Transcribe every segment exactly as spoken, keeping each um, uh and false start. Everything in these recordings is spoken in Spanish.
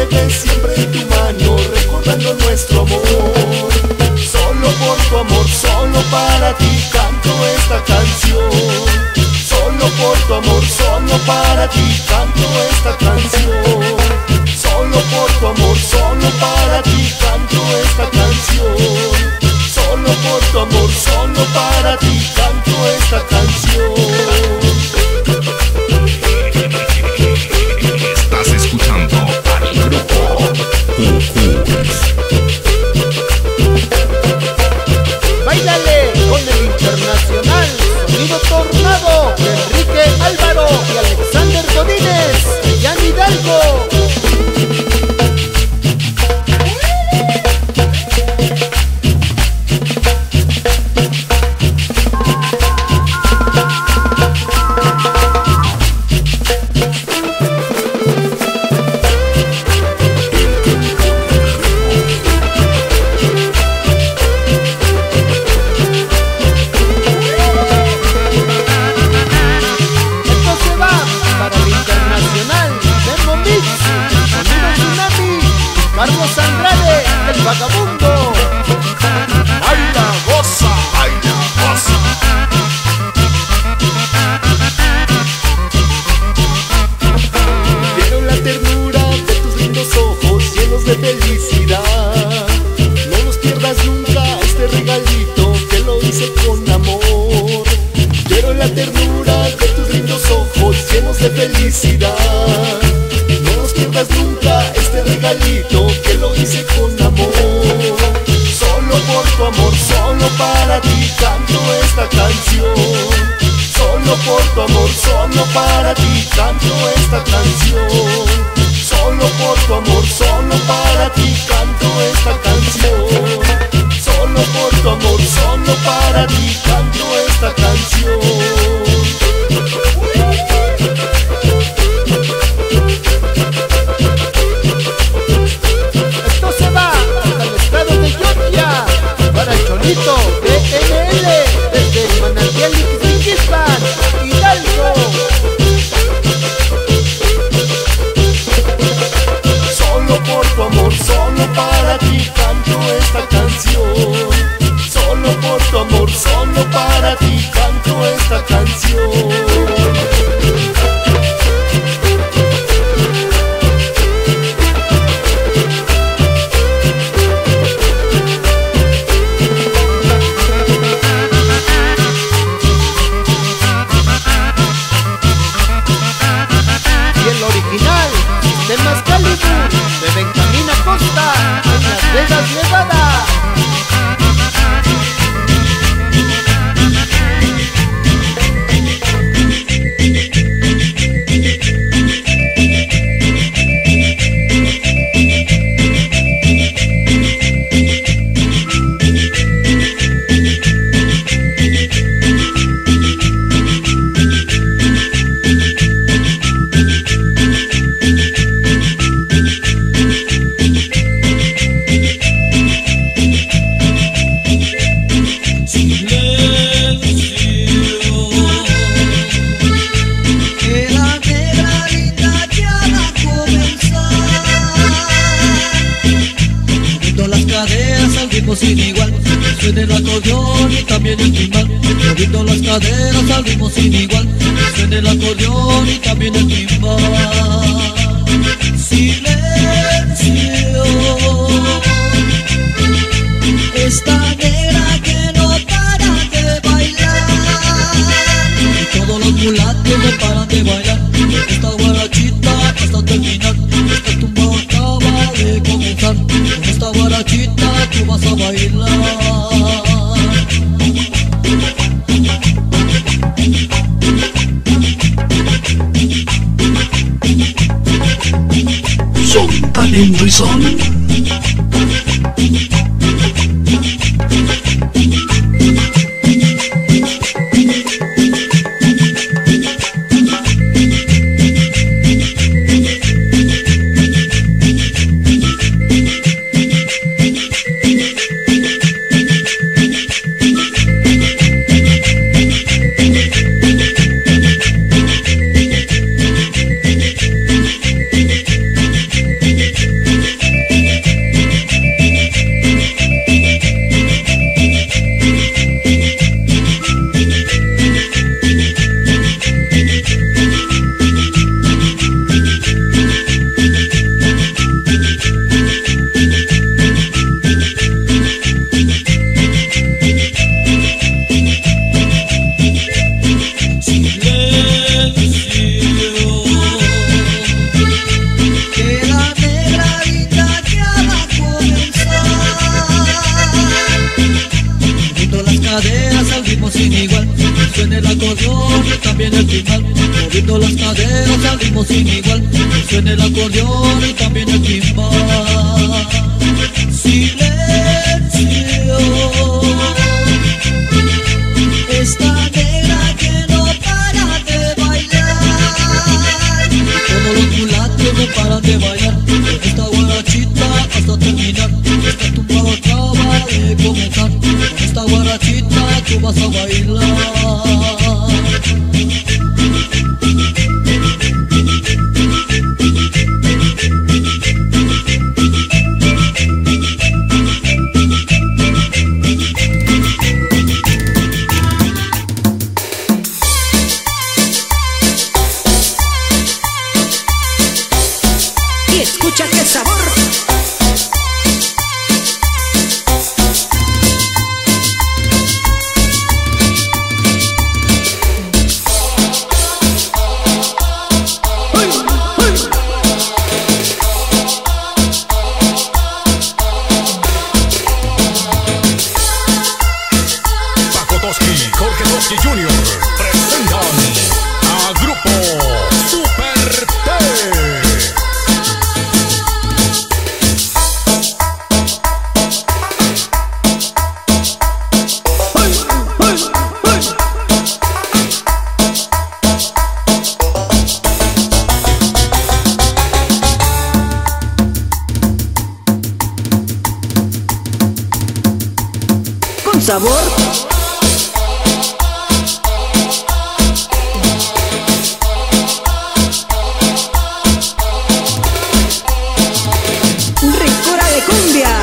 quede siempre en tu mano, recordando nuestro amor. Solo por tu amor, solo para ti canto esta canción. Solo por tu amor, solo para ti canto esta canción. Solo por tu amor, solo para ti canto esta canción. Solo por tu amor, solo para ti canto esta canción. Estás escuchando al grupo Cucuts. Báilale con el internacional Sonido Tornado de Enrique Álvaro y Alexander Godínez, Jan Hidalgo. Carlos Andrade, el vagabundo. Baila, goza, baila, goza. Quiero la ternura de tus lindos ojos llenos de felicidad. No nos pierdas nunca este regalito que lo hice con amor. Quiero la ternura de tus lindos ojos llenos de felicidad. No nos pierdas nunca este regalito que lo hice con amor. Solo por tu amor, solo para ti canto esta canción. Solo por tu amor, solo para ti canto esta canción. Solo por tu amor, solo para ti canto esta canción. Solo por tu amor, solo para ti canto esta canción. D N L desde Manantial Ixmiquilpan, Hidalgo. Solo por tu amor, solo para ti canto esta canción. Solo por tu amor, solo para ti canto esta canción. De Mascalibur, de Benjamín Acosta, en Las Vegas, Nevada. Sin igual, suena el acordeón y también el timbal, moviendo las caderas al ritmo sin igual, suena el acordeón y también el timbal. Silencio, esta negra que no para de bailar, y todos los mulatos no paran de bailar, esta guarachita hasta terminar, esta tumba acaba de comenzar, con esta guarachita tú vas a bailar. Son talento y son. bailadero salimos sin igual. Que suene el acordeón y también el timbal. Silencio. Esta negra que no para de bailar. Todos los mulatos no paran de bailar. Esta guarachita hasta terminar. Esta tumbada acaba de comenzar. Con esta guarachita tú vas a bailar. Escucha qué sabor. Paco Toski, Jorge Toski junior presentan a Grupo Super T. Con sabor. Ricura de cumbia.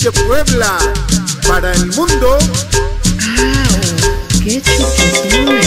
de Puebla para el mundo. ¡Qué chiquitones!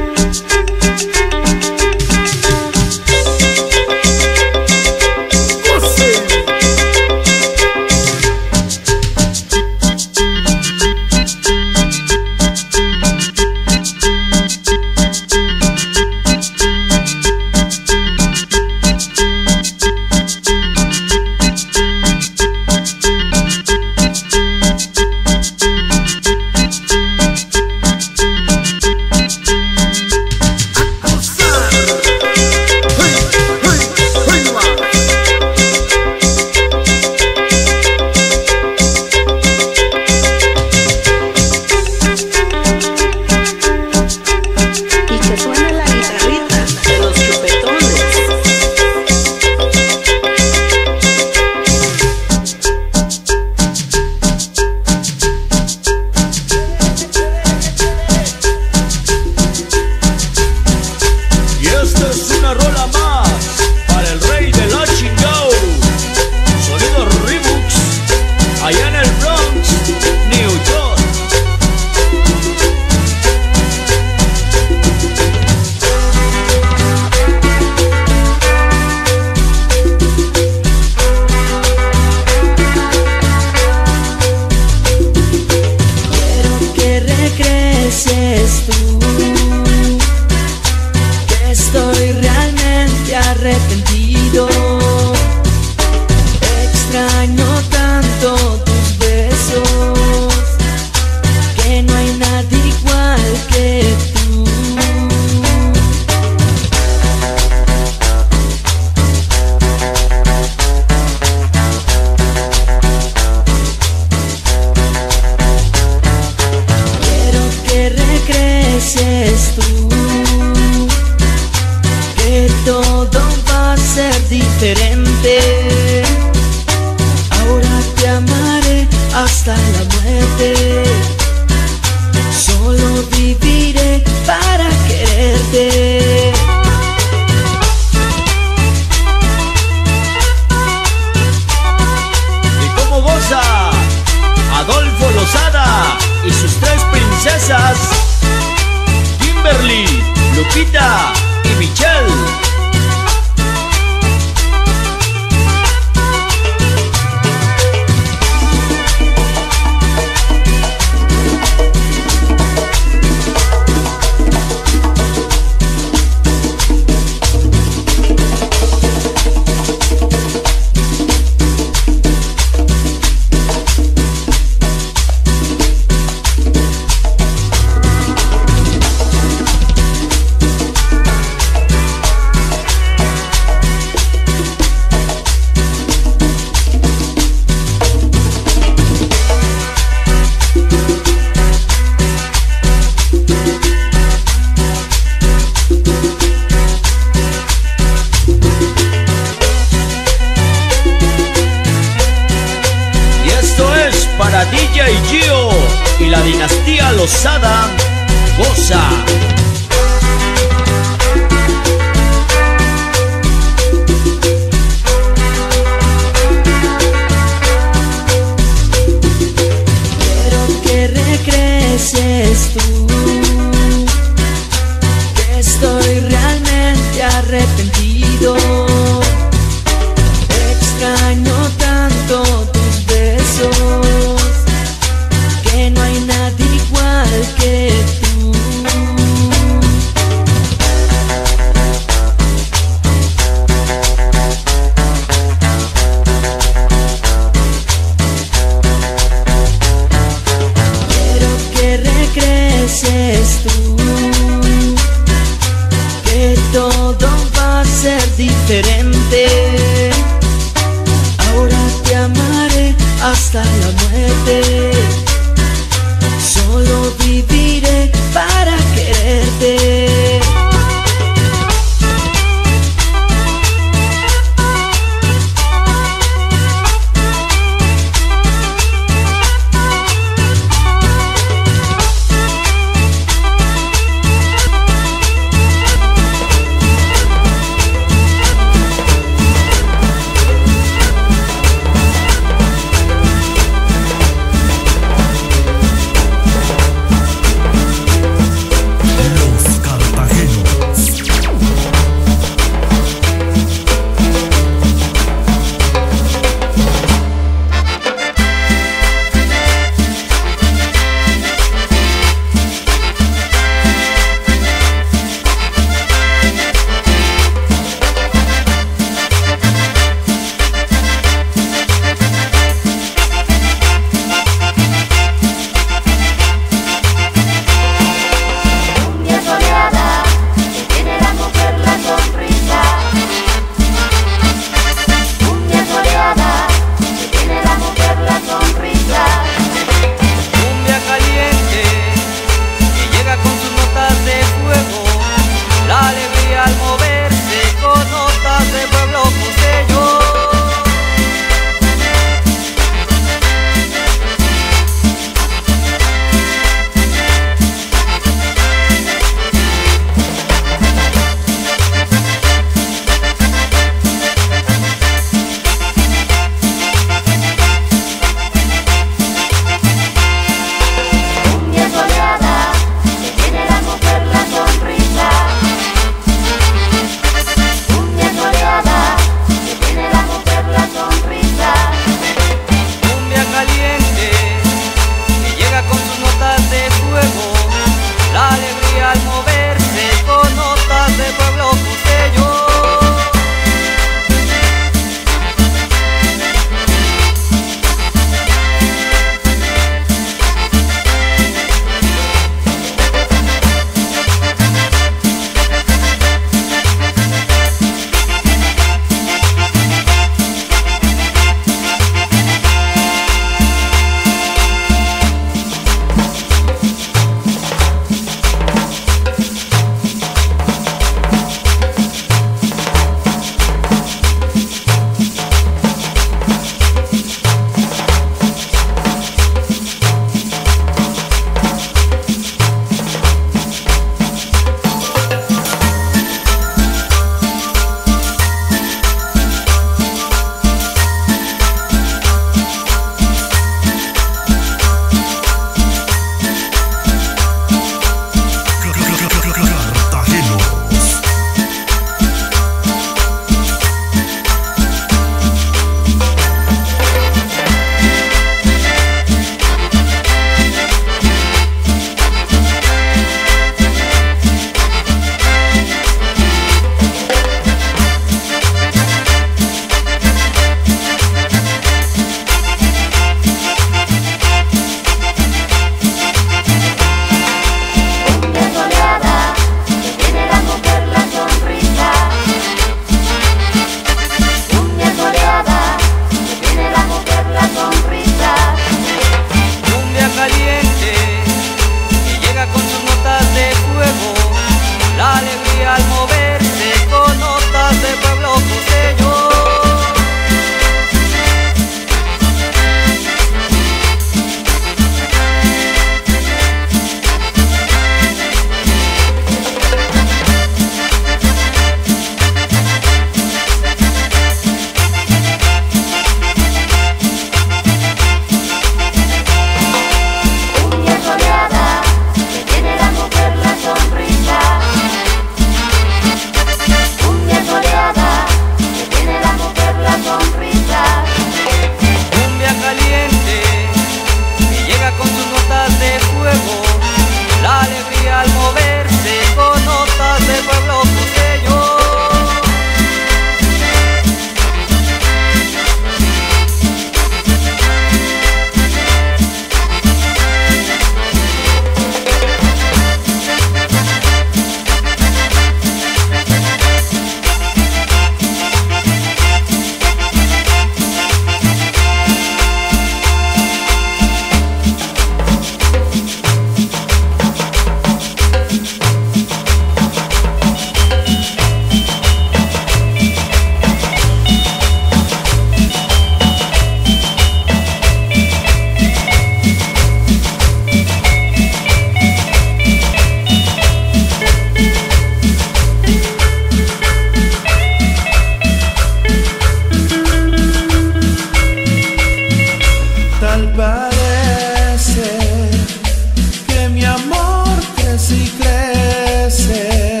parece que mi amor crece y crece,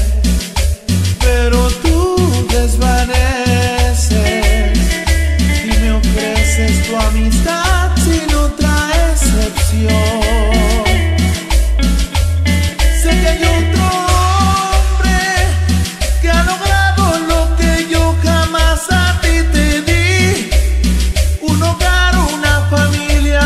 pero tú desvaneces y me ofreces tu amistad sin otra excepción. Sé que hay otro hombre que ha logrado lo que yo jamás a ti te di, un hogar, una familia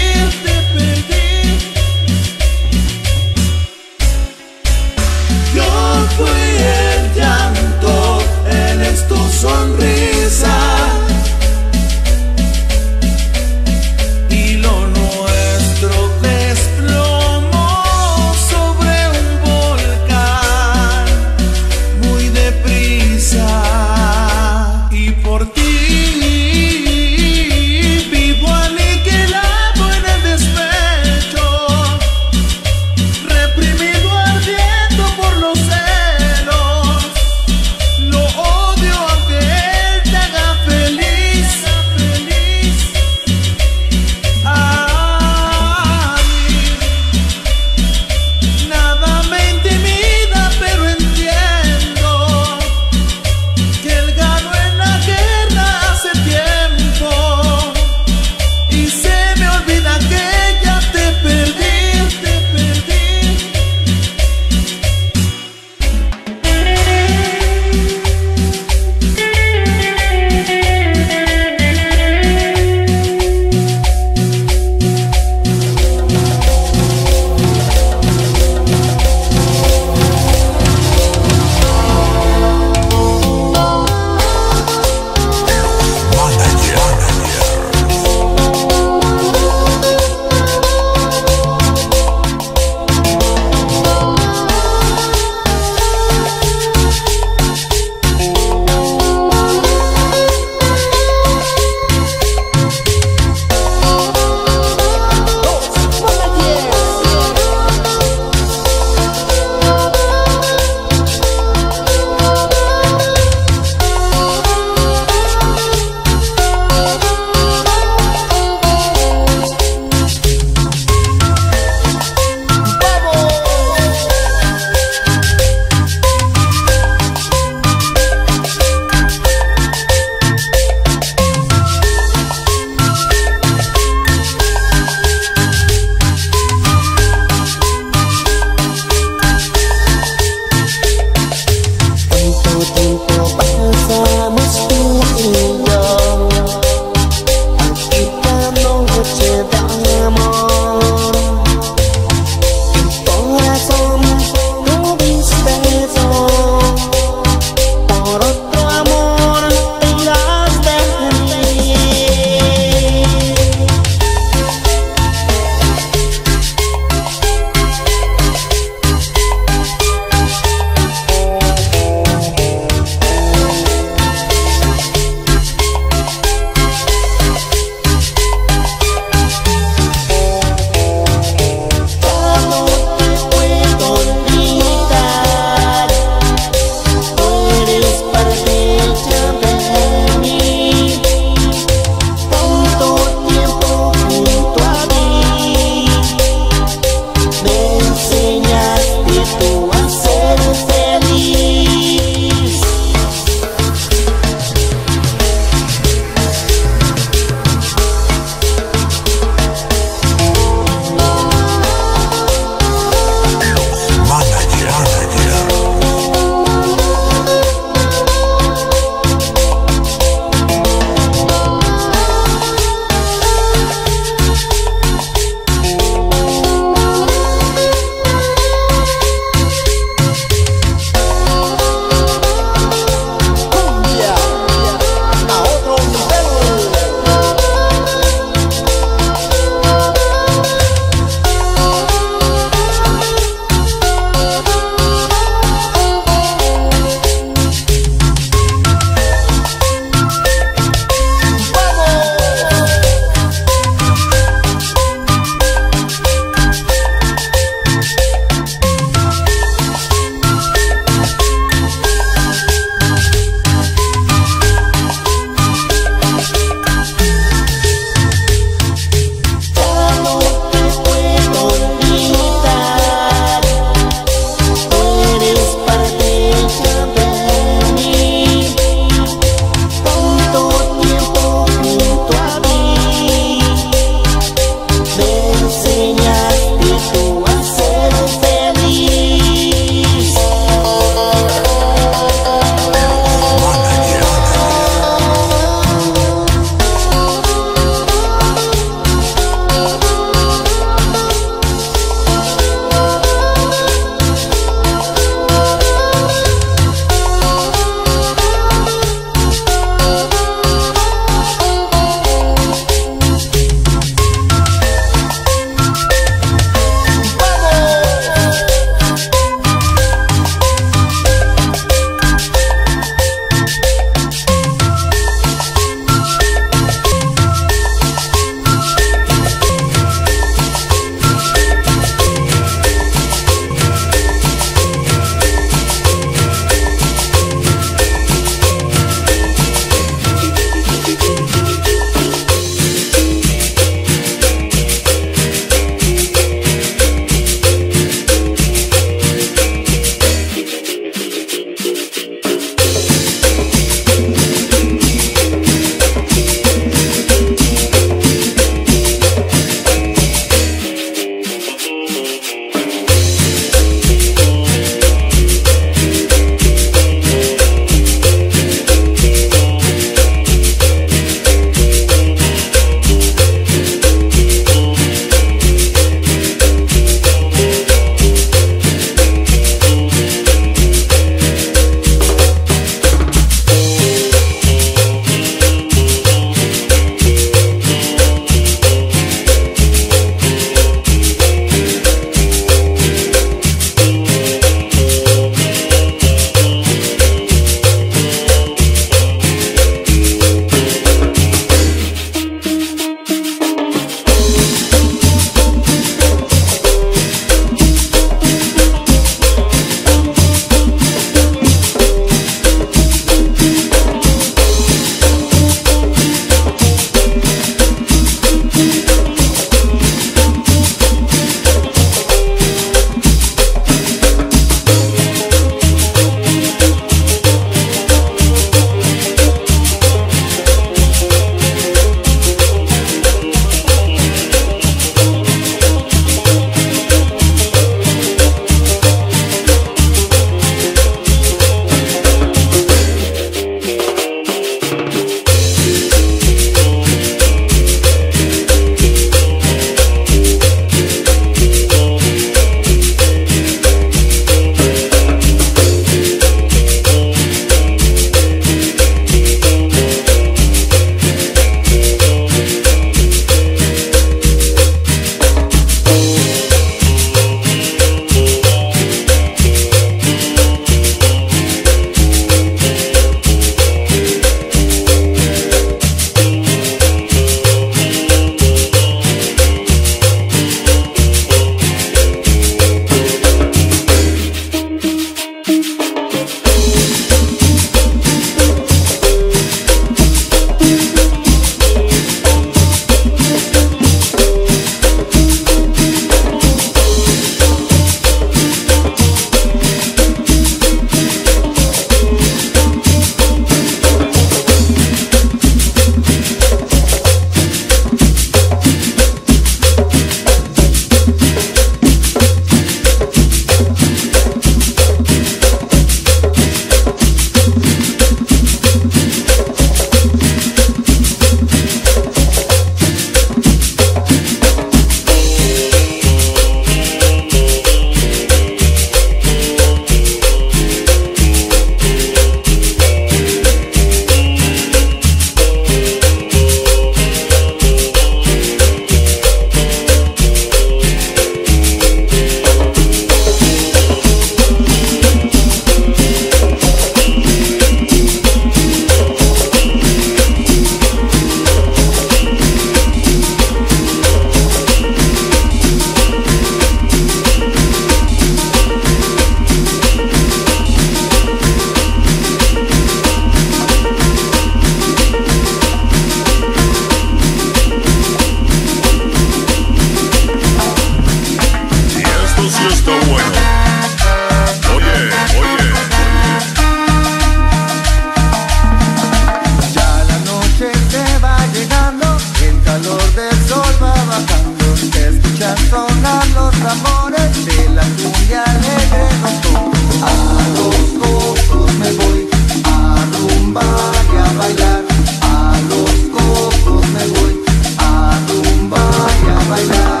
escuchan sonar los tambores de la cumbia alegre nos toca. A los cocos me voy a rumbar y a bailar. A los cocos me voy a rumbar y a bailar.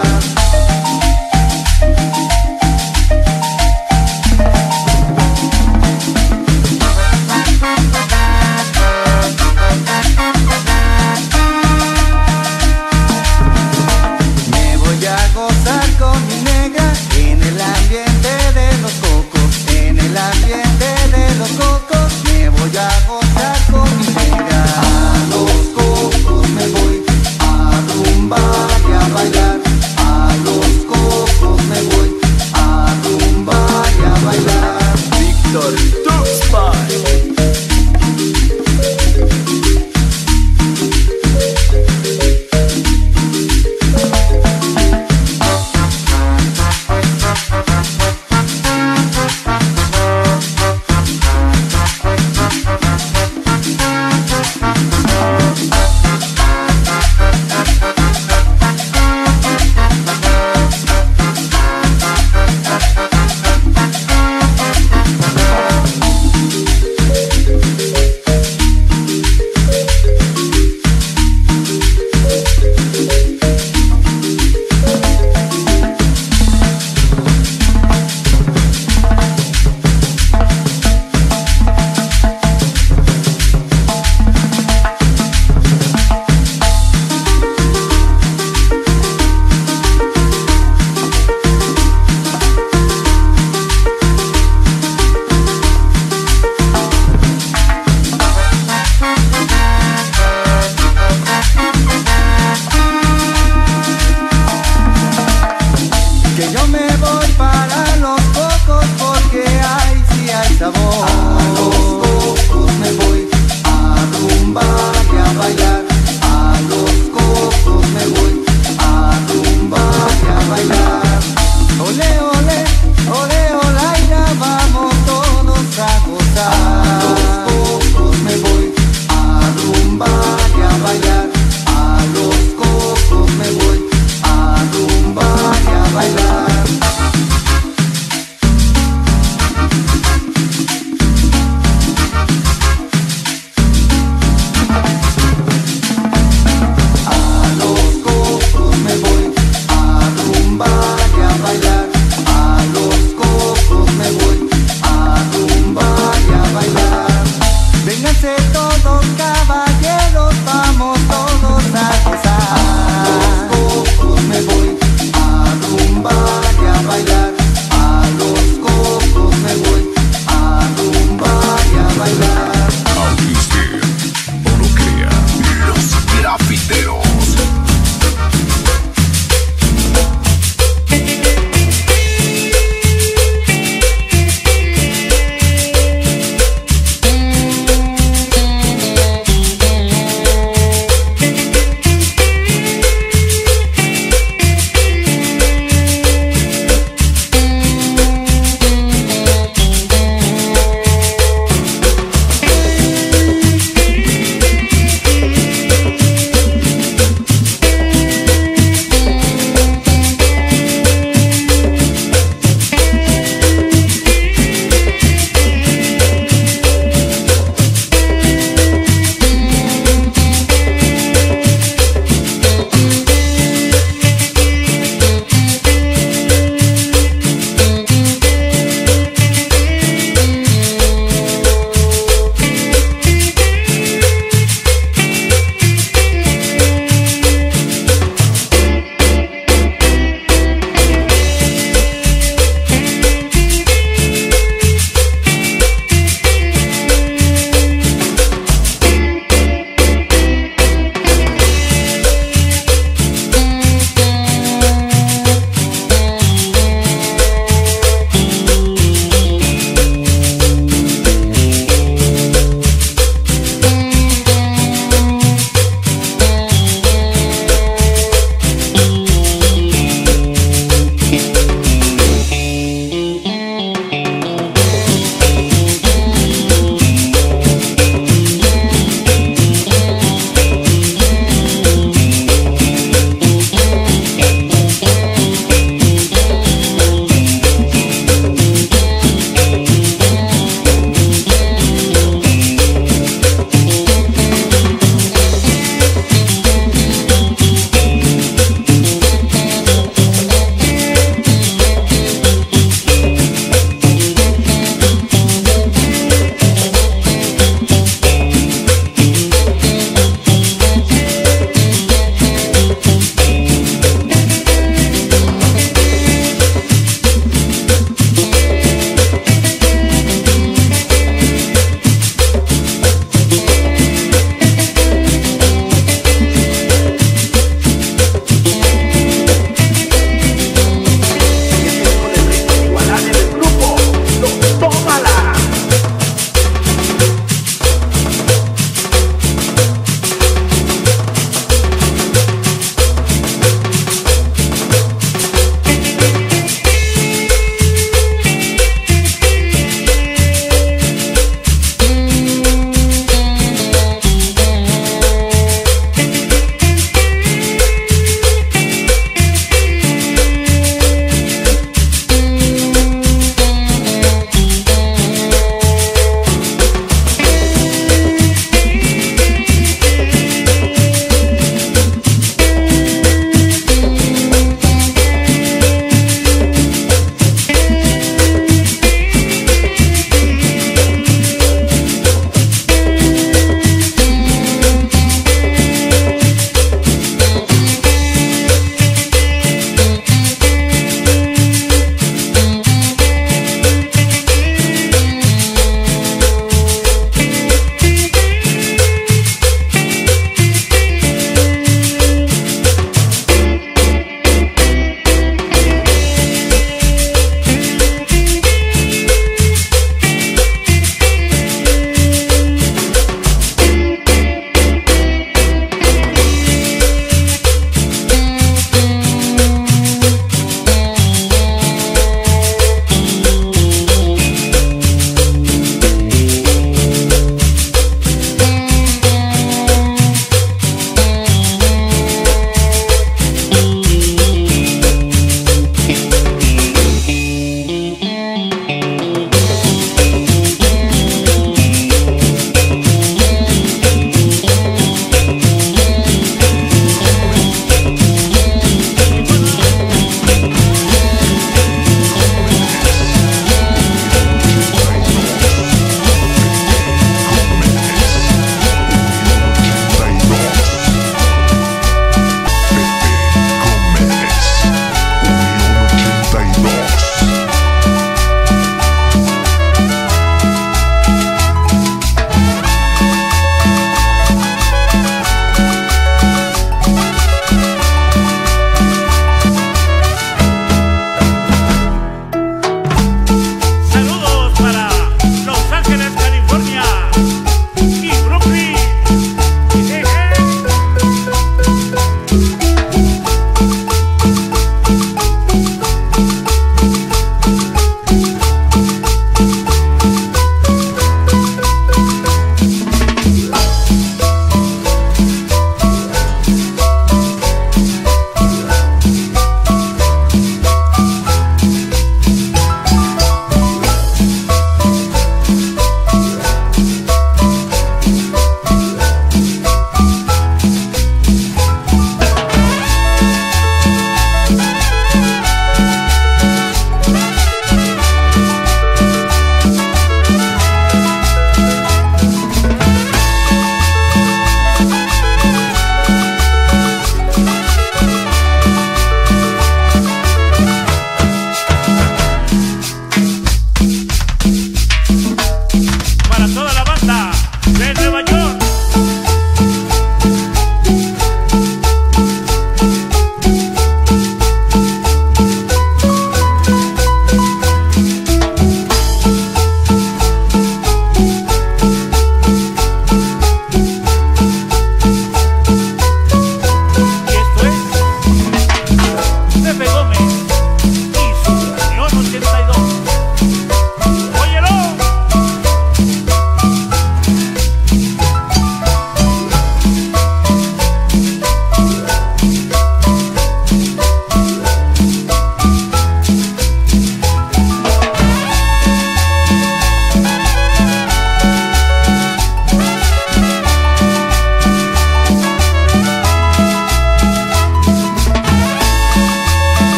Me voy a gozar con mi negra en el ambiente de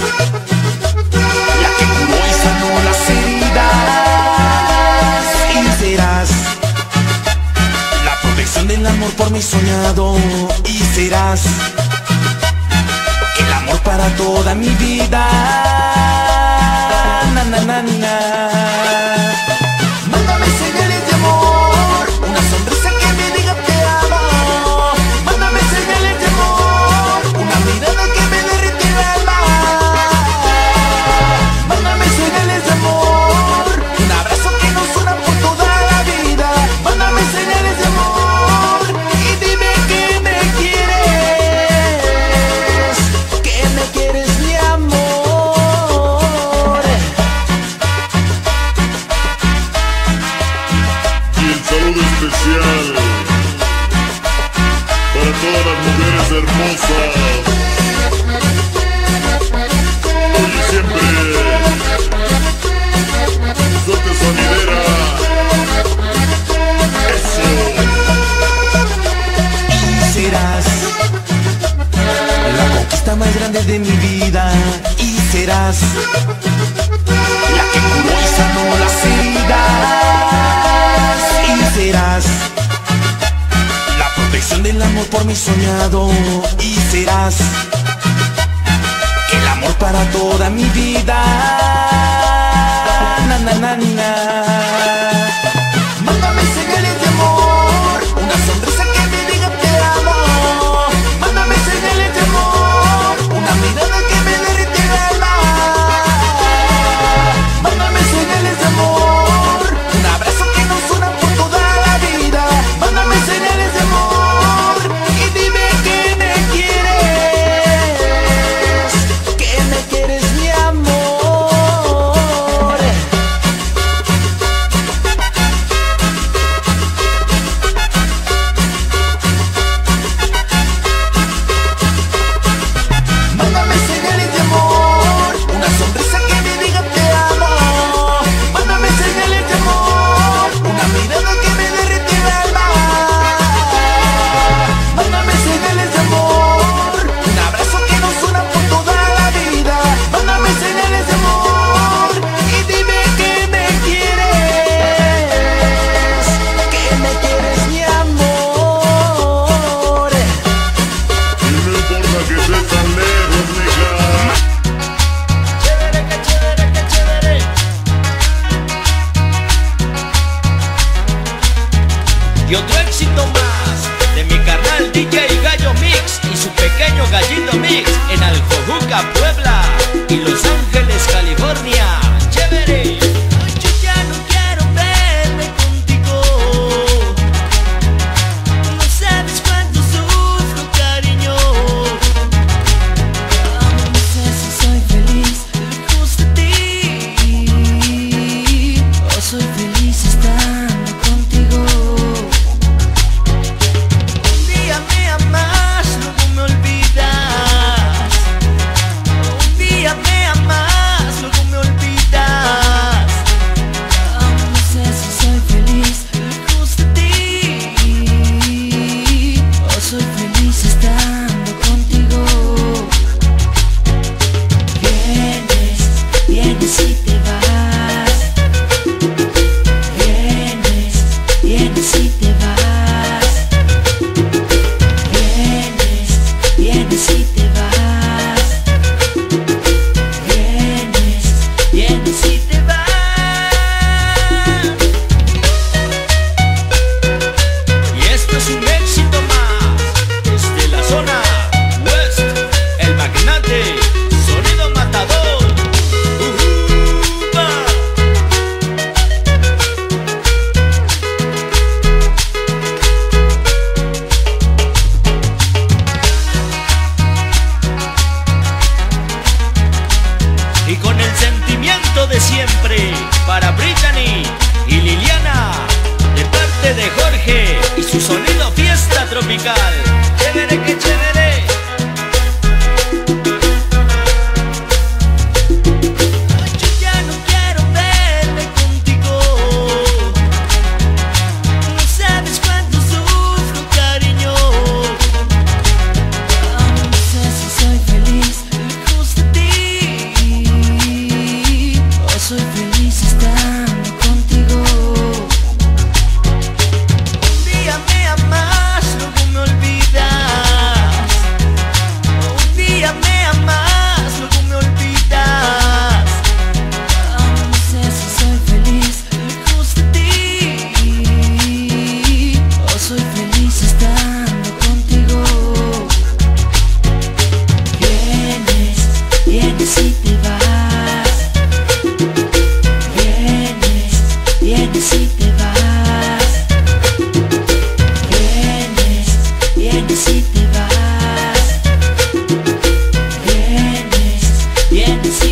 la que curó y sanó las heridas, y serás la protección del amor por mí soñado, y serás el amor para toda mi vida. Na, na, na, na. Mándame señales de amor, una sonrisa que me diga te amo. Mándame señales de amor, una mirada que me derrite el alma. Mándame señales de amor, un abrazo que nos una por toda la vida. Mándame señales de amor y dime que me quieres, que me quieres mi amor. Y el saludo especial para todas las mujeres hermosas. Hoy y siempre, suerte sonidera. Eso. Y serás la conquista más grande de mi vida, y serás la que curó y sanó las heridas, y serás la protección del amor por mí soñado, y serás el amor para toda mi vida. Na, na, na, na. Mándame señales de amor, una sonrisa que me diga te amo. Mándame señales de amor, una mirada que me derrite el alma. Mándame señales de amor, un abrazo que nos una por toda la vida. Mándame señales de amor y dime que me quieres, que me quieres mi amor. Mándame señales de amor, una sonrisa que me diga te amo. Mándame señales de amor, una mirada que me derrite el alma. Mándame señales de amor, un abrazo que nos una por toda la vida. Mándame señales de amor y dime que me quieres, que me quieres mi amor. Y no importa que estés tan lejos, mija. Chévere, que chévere, que chévere. Y otro éxito más de mi carnal D J Gallo Mix y su pequeño Gallito Mix en Aljojuca, Puebla y Los Ángeles, California. Chévere. Yo ya no quiero verme contigo. No sabes cuánto sufro, cariño. No sé si soy feliz lejos de ti, o soy feliz estando contigo. Un día me amas, luego me olvidas. Un día me amas, luego me olvidas. No sé si soy feliz lejos de ti, o soy feliz estando contigo. Vienes, vienes y te vas. Vienes, vienes y te vas. Vienes, vienes y te vas. Vienes, vienes y te vas. Y esto es un éxito más desde la zona West, el magnate, sonido matador. Ujuba. Y con el sentimiento de siempre para Brittany y Liliana, de parte de Jorge y su sonido fiesta tropical. Chévere, que chévere. Yo ya no quiero verme contigo. No sabes cuánto sufro, cariño. No sé si soy feliz lejos de ti, tienes